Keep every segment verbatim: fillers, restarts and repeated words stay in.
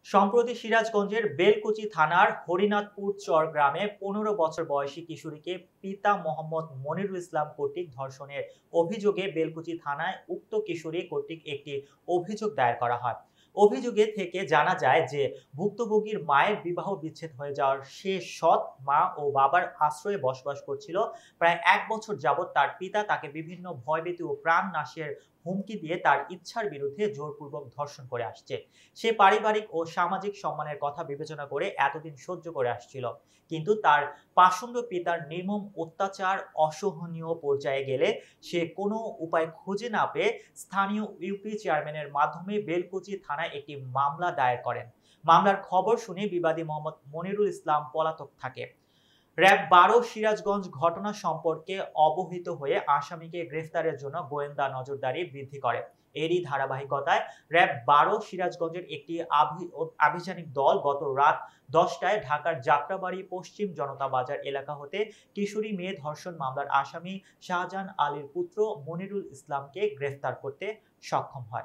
সম্প্রতি সিরাজগঞ্জের বেলকুচি থানার হরিনাথপুর চর গ্রামে পনেরো বছর বয়সী কিশোরীকে পিতা মোহাম্মদ মনিরুল ইসলাম কর্তৃক ধর্ষণের অভিযোগে বেলকুচি থানায় উক্ত কিশোরী কর্তৃক একটি অভিযোগ দায়ের করা হয়। অভিযোগে থেকে জানা যায় যে ভুক্তভোগীর মায়ের বিবাহ বিচ্ছেদ হয়ে যাওয়ার সে সৎ মা ও বাবার আশ্রয়ে বসবাস করছিল। প্রায় এক বছর যাবৎ তার পিতা তাকে বিভিন্ন ভয়ভীতি ও প্রাণ নাশের হুমকি দিয়ে তার ইচ্ছার বিরুদ্ধে জোরপূর্বক ধর্ষণ করে আসছে। সে পারিবারিক ও সামাজিক সম্মানের কথা বিবেচনা করে এতদিন সহ্য করে আসছিল, কিন্তু তার পাষণ্ড পিতার নির্মম অত্যাচার অসহনীয় পর্যায়ে গেলে সে কোনো উপায় খুঁজে না পেয়ে স্থানীয় ইউপি চেয়ারম্যানের মাধ্যমে বেলকুচি থানায় একটি মামলা দায়ের করেন। মামলার খবর শুনে বিবাদী মোহাম্মদ মনিরুল ইসলাম পলাতক থাকে। র্যাব বারো সিরাজগঞ্জ ঘটনা সম্পর্কে অবহিত হয়ে আসামিকে গ্রেফতারের জন্য গোয়েন্দা নজরদারি বৃদ্ধি করে। এরই ধারাবাহিকতায় র্যাব বারো সিরাজগঞ্জের একটি আভিযানিক দল গত রাত দশটায় ঢাকার যাত্রাবাড়ি পশ্চিম জনতা বাজার এলাকা হতে কিশোরী মেয়ে ধর্ষণ মামলার আসামি শাহজাহান আলীর পুত্র মনিরুল ইসলামকে গ্রেফতার করতে সক্ষম হয়।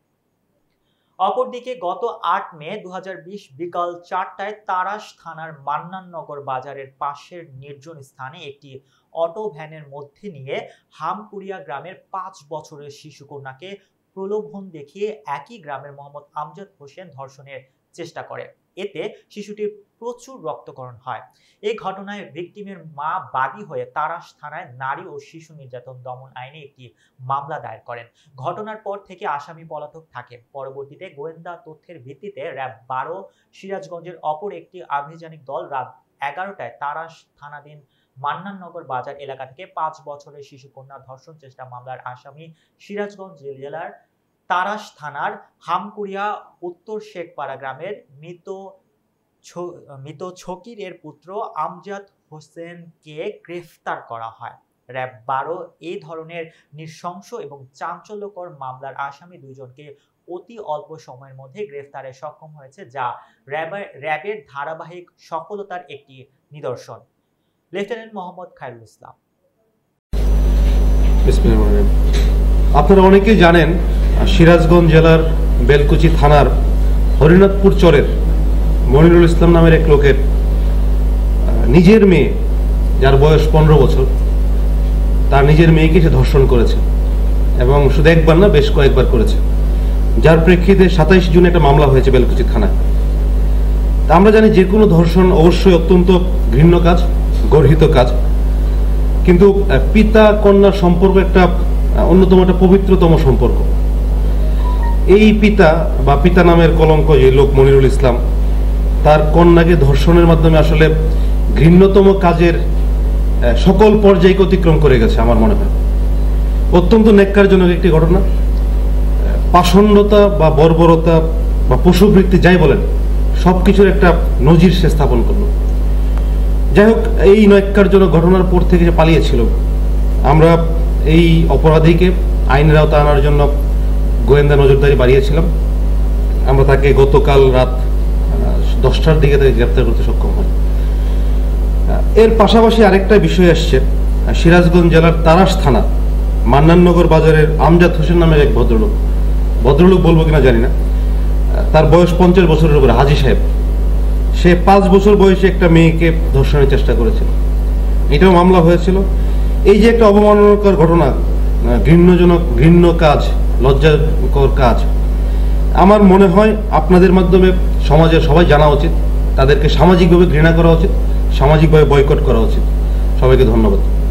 অপরদিকে গত আট মে দু হাজার বিশ বিকাল চারটায় তারাস থানার মান্নাননগর বাজারের পাশের নির্জন স্থানে একটি অটো ভ্যানের মধ্যে নিয়ে হামকুড়িয়া গ্রামের পাঁচ বছরের শিশুকন্যাকে প্রলোভন দেখিয়ে একই গ্রামের মোহাম্মদ আমজাদ হোসেন ধর্ষণের চেষ্টা করে। এতে শিশুটির প্রচুর রক্তক্ষরণ হয়। এই ঘটনায় ভিকটিমের মা বাদী হয়ে তারাস থানায় নারী ও শিশু নির্যাতন দমন আইনে একটি মামলা দায়ের করেন। ঘটনার পর থেকে আসামি পলাতক থাকে। পরবর্তীতে গোয়েন্দা তথ্যের ভিত্তিতে র্যাব বারো সিরাজগঞ্জের অপর একটি আভিযানিক দল রাত এগারোটায় তারাস থানাধীন মান্নাননগর বাজার এলাকা থেকে পাঁচ বছরের শিশুকন্যা ধর্ষণ চেষ্টা মামলার আসামি সিরাজগঞ্জ জেলার তারাস থানার হামকুড়িয়া উত্তর শেখপাড়া গ্রামের মৃত মৃত ছকির এর পুত্র আমজাদ হোসেনকে গ্রেফতার করা হয়। র্যাব বারো এই ধরনের নৃশংস এবং চাঞ্চল্যকর মামলার আসামি দুইজনকে অতি অল্প সময়ের মধ্যে গ্রেফতারে সক্ষম হয়েছে, যা র্যাবের ধারাবাহিক সফলতার একটি নিদর্শন। লেফটেন্যান্ট মোহাম্মদ খায়রুল ইসলাম। আপনারা অনেকেই জানেন সিরাজগঞ্জ জেলার বেলকুচি থানার হরিনাথপুর চরের মনিরুল ইসলাম নামের এক লোকের নিজের মেয়ে, যার বয়স পনেরো বছর, তার নিজের মেয়েকে সে ধর্ষণ করেছে এবং শুধু একবার না বেশ কয়েকবার করেছে, যার প্রেক্ষিতে সাতাইশ জুন একটা মামলা হয়েছে বেলকুচি থানায়। তা আমরা জানি যে কোনো ধর্ষণ অবশ্যই অত্যন্ত ঘৃণ্য কাজ, গর্হিত কাজ, কিন্তু পিতা কন্যার সম্পর্ক একটা অন্যতম একটা পবিত্রতম সম্পর্ক। এই পিতা বা পিতা নামের কলঙ্ক যে লোক মনিরুল ইসলাম, তার কন্যাকে ধর্ষণের মাধ্যমে আসলে ঘৃণ্যতম কাজের সকল পর্যায়কে অতিক্রম করে গেছে। আমার মনে হয় অত্যন্ত ন্যাক্কারজনক একটি ঘটনা। পাষণ্ডতা বা বর্বরতা বা পশুবৃত্তি যাই বলেন, সবকিছুর একটা নজির সে স্থাপন করলো। যাই হোক, এই ন্যাক্কারজনক ঘটনার পর থেকে যে পালিয়েছিল, আমরা এই অপরাধীকে আইনের আওতায় আনার জন্য গোয়েন্দা নজরদারি বাড়িয়েছিলাম। আমরা তাকে গতকাল রাত দশটার দিকে তাকে গ্রেপ্তার করতে সক্ষম হই। এর পাশাপাশি আরেকটা বিষয় আসছে, সিরাজগঞ্জ জেলার তারাস থানা মান্নাননগর বাজারের আমজাদ হোসেন নামের এক ভদ্রলোক, ভদ্রলোক বলবো কিনা জানি না, তার বয়স পঞ্চাশ বছরের উপরে, হাজি সাহেব, সে পাঁচ বছর বয়সে একটা মেয়েকে ধর্ষণের চেষ্টা করেছিল। এটাও মামলা হয়েছিল। এই যে একটা অবমাননাকর ঘটনা, ঘৃণ্যজনক ঘৃণ্য কাজ, লজ্জাকর কাজ, আমার মনে হয় আপনাদের মাধ্যমে সমাজের সবাই জানা উচিত, তাদেরকে সামাজিকভাবে ঘৃণা করা উচিত, সামাজিকভাবে বয়কট করা উচিত। সবাইকে ধন্যবাদ।